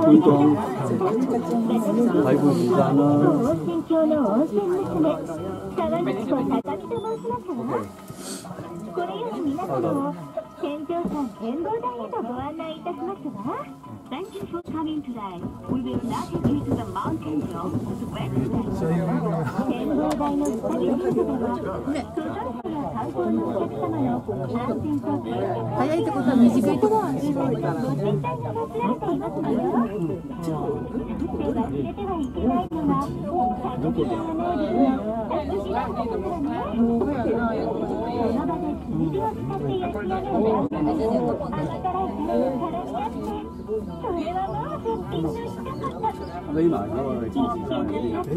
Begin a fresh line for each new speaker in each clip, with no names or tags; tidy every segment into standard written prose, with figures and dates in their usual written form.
굴동 아이고 진짜는
新京の温泉娘沢口子高見と申しますわ。これより皆様を天上山展望台へとご案内いたしますわ。Thank you for coming today. We will now take you to the mountain view of the west side. 展望台の下に広場は登山者や観光のお客様の安全と健康
早いってことは短いとこは
ご神体に祀られていますのよ。で忘れてはいけないのが歌舞伎の能力の作詞なんですからね。その場で炭火を使って焼き上げるランプが秋から至るからにあって、それはもう絶品の一言。
今一
一色の価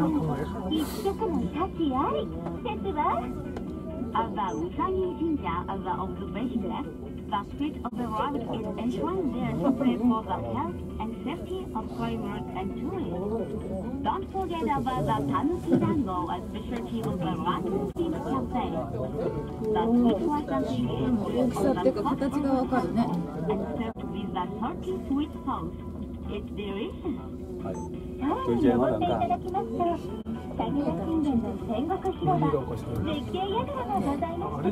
値ありですわ。Of the Usagi Jinja of the observation deck, the spirit of the world is enshrined there to pray for the health and safety of foreigners and tourists. Don't forget about the Tanuki Dango, a specialty of the London Sweet Cafe. The sweet was something
大きさっていうか形がわかるね。
and served with the salty sweet sauce. It's delicious.
はい。
登っていただきますと、武田信玄の戦国広場、絶景櫓がございます。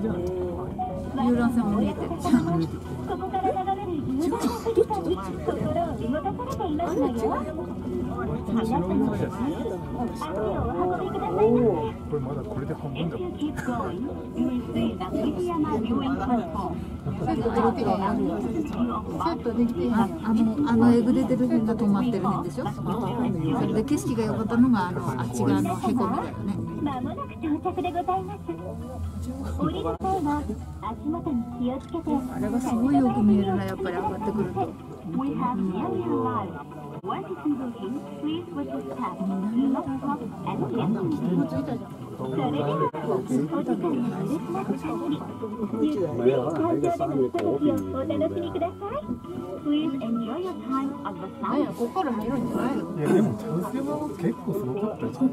遊覧船も見えてるじゃん。
ここから眺める雄大な富士山に心を動かされていますのよ。皆様、足をお運びくださいませ。
これまだこれで半分だ。
If you keep going, you will see the Fujiyama viewing platform.
セットできてるやん。セットできてあのエグレてる辺が止まってる辺でしょ。それで景色が良かったのがあっち側のへこみだよね。
まもなく到着でございます。降りる際は足元に気をつけて。
あれがすごいよく見えるな、やっぱり上がってくると。
We have nearly arrived. Once it's moving, please watch your step. Do not stop and get moving. それでは、お時間の許します限り、ゆっくり会場でのひとときをお楽しみください。Please enjoy your time at the
なんや、
sun.
ここから見るんじゃないの？
いやでも男性は結構すごかったじゃん。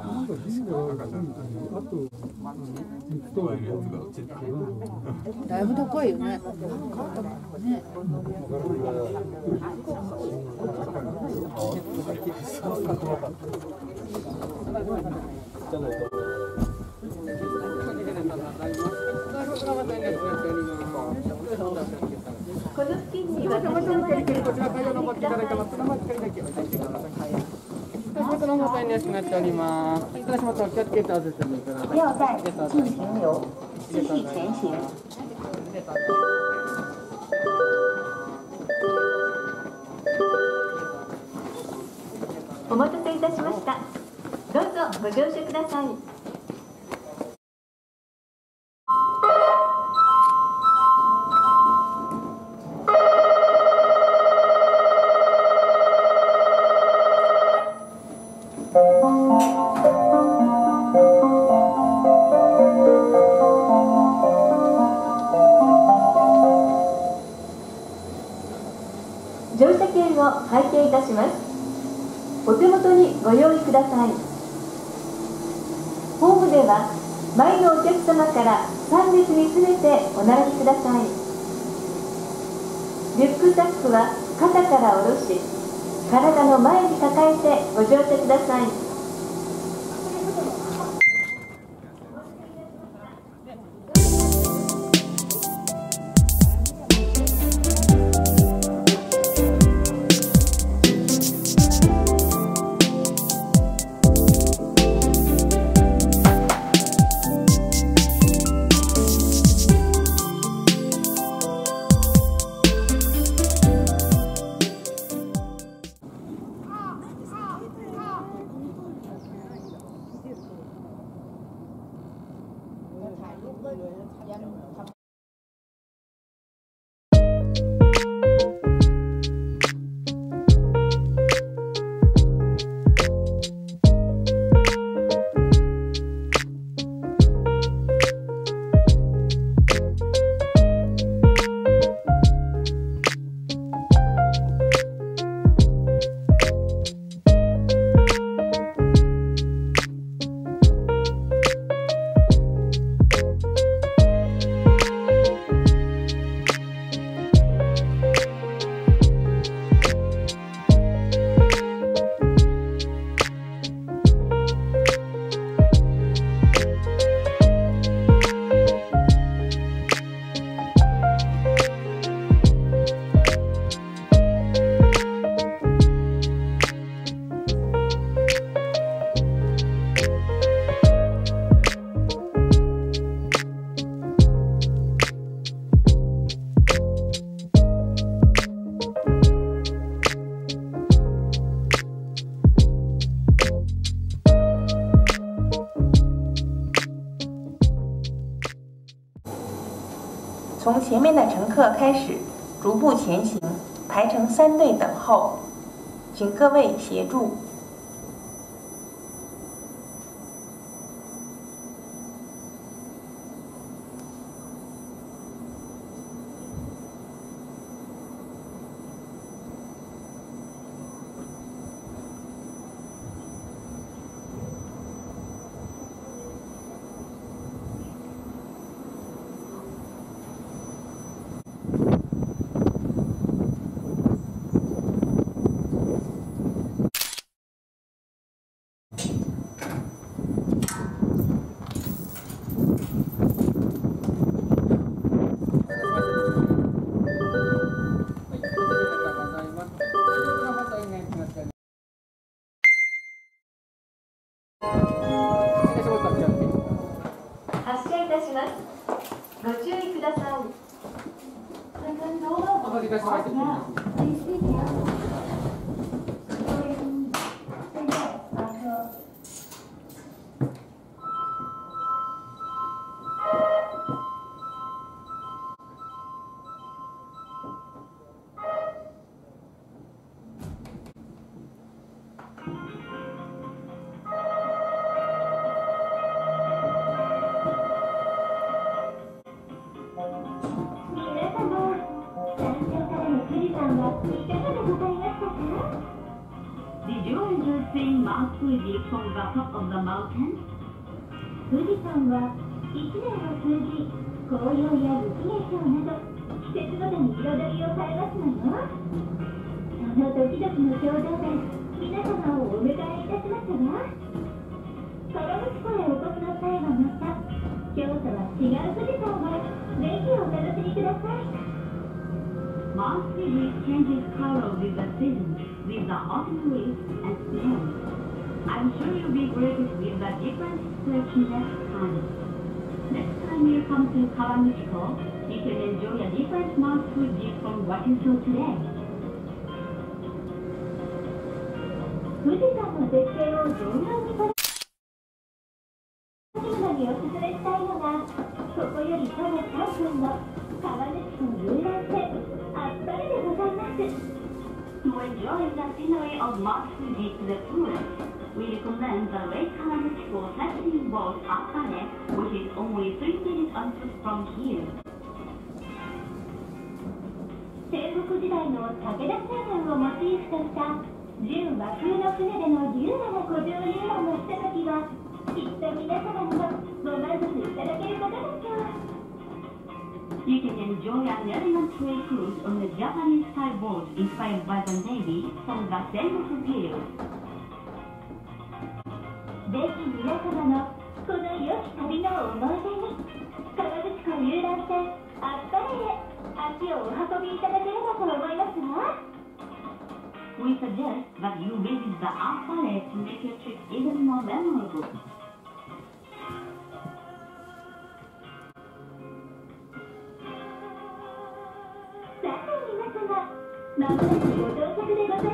だいぶ高いよね。ね。
この付近には
こちら会場登っていただいてます。生光だけ置いてください。こちらの方に安くなっております。失礼します。お気をつけてお進みください。
要带进行有继续前行。お待たせいたしました。どうぞご乗車ください。乗車券を拝見いたします。お手元にご用意ください。ホームでは前のお客様から3列に詰めてお並びください。リュックサックは肩から下ろし、体の前に抱えてご乗車ください。
从前面的乘客开始逐步前行，排成3队等候，请各位协助。
発車いたします。ご注意ください。
お待たせいたしました。
Did you enjoy seeing Mount Fuji from the top of the mountain? 富士山は1年を通じ紅葉や雪化粧など季節ごとに彩りを変えますのよ。その時々の表情で皆様をお迎えいたしますわ。河口湖へお越しの際はまた今日とは違う富士山をぜひお楽しみください。Mount Fuji changes color with the seasons, with the autumn leaves and snow. I'm sure you'll be greeted with the different stretching next time. Next time you come to Kawaguchiko, you can enjoy a different Mount Fuji from what you saw today. 富士山の絶景を存分に楽しむのにおすすめしたいのが、ここより徒歩3分の川口湖遊覧船あっぱれでございます。To enjoy the scenery of Mount Fuji to the tourists, we recommend the Lake Kawaguchiko sightseeing boat Appare, which is only 3 minutes on foot from here. 戦国時代の武田信玄をモチーフとした純和風の船での優雅な湖上遊覧のひとときはきっと皆様にもご満足いただけることでしょう。You can enjoy an elegant trail cruise on the Japanese-style boat inspired by the Navy from the Sengoku period. ぜひ皆様のこの良き旅の思い出に河口湖遊覧船あっぱれで足をお運びいただければと思いますわ。We suggest that you visit the Appare to make your trip even more memorable. まもなくご到着でございます。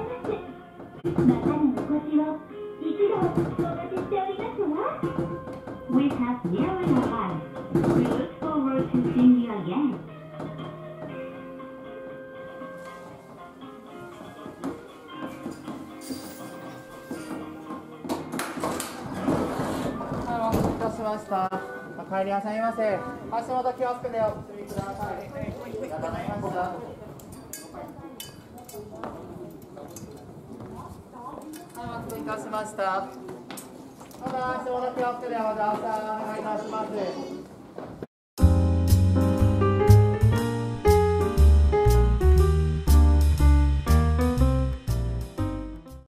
またのお越しを一度お待ちしておりますわ。We have nearly arrived. We look forward to seeing you again.
お待たせいたしました。お帰りなさいませ。足元気をつけてお進みください。ありがとうございました。お待たせいたしました。また足元気をつけてお願いいたします。